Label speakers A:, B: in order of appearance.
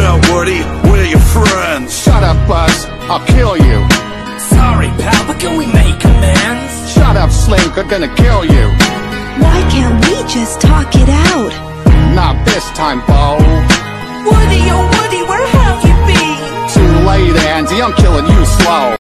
A: out, Woody, we're your friends.
B: Shut up, Buzz, I'll kill you.
C: Sorry, pal, but can we make amends?
B: Shut up, Slink, I'm gonna kill you.
D: Why can't we just talk it out?
B: Not this time, Bo.